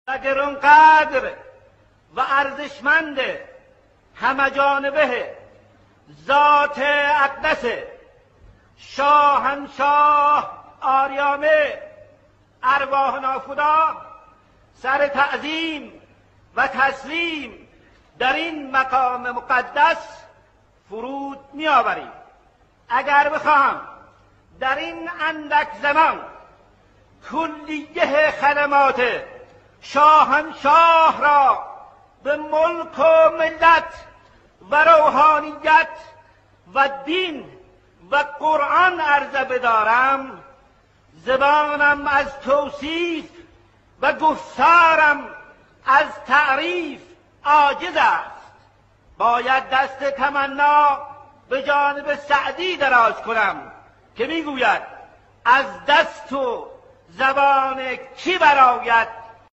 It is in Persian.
و گرانقدر و ارزشمند همه جانبه ذات اقدس شاهنشاه آریامه ارواح ناخدا سر تعظیم و تسلیم در این مقام مقدس فرود می آوریم. اگر بخواهم در این اندک زمان کلیه خدمات شاهنشاه را به ملک و ملت و روحانیت و دین و قرآن عرضه بدارم، زبانم از توصیف و گفتارم از تعریف عاجز است. باید دست تمنا به جانب سعدی دراز کنم که میگوید از دست و زبان کی برآید